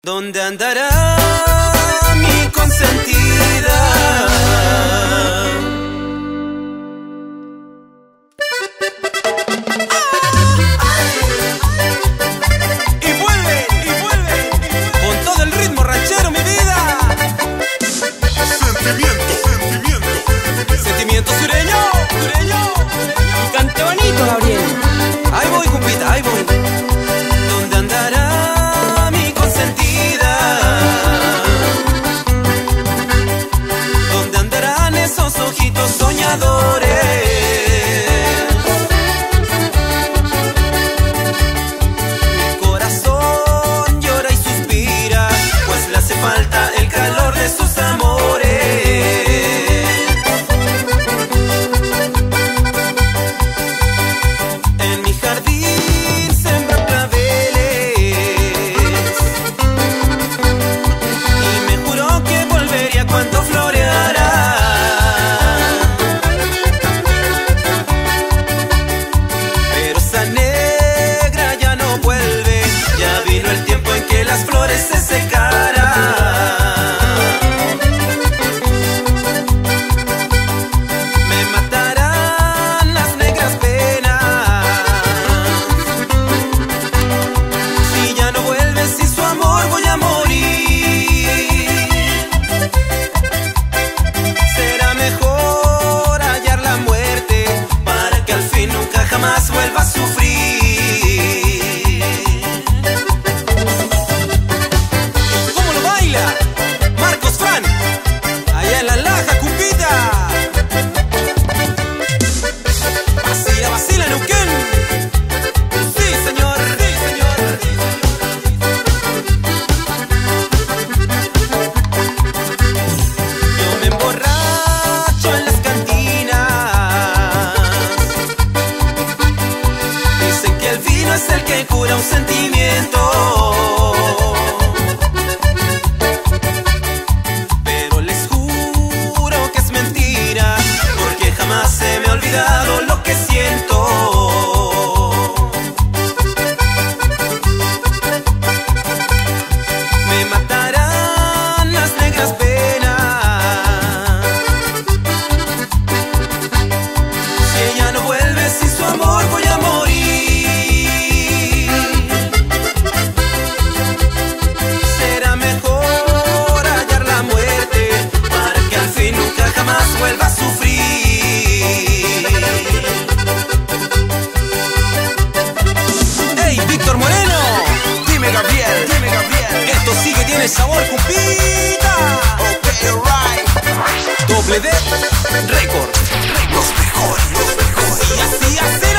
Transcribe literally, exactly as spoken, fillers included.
¿Dónde andará mi consentida? Y vuelve, y vuelve, con todo el ritmo ranchero, mi vida. Sentimiento, sentimiento, sentimiento sureño, sureño. Y cante bonito, Gabriel. Ahí voy, compita, ahí voy. ¿Dónde andará mi consentida? ¿Dónde andarán esos ojitos soñadores? Mi corazón llora y suspira, pues le hace falta el calor de sus amores. En mi jardín sembra claveles y me juró que volvería cuando floreara. Pero esa negra ya no vuelve, ya vino el tiempo en que las flores se secaran. Me matarán las negras penas si ya no vuelve, si su amor voy a morir. Será mejor hallar la muerte para que al fin nunca jamás vuelva a sufrir. ¿Cómo lo baila? Marcos Fran, allá en la Laja, Cupita. Vacila, vacila, Neuquén. Sí, señor, sí, señor, sí, señor. Yo me emborracho en las cantinas. Dicen que el vino es el que cura un sentimiento, pero les juro que es mentira, porque jamás se me ha olvidado lo que siento. Me matarán las negras penas si ella no vuelve, si su amor voy a morir. Será mejor hallar la muerte para que al fin nunca jamás vuelva a sufrir. ¡Hey, Víctor Moreno! Dime Gabriel, dime Gabriel. Esto sí que tiene sabor, Cupita. Ok, right. Doble D Record. Los mejores, los mejores. Y así, así.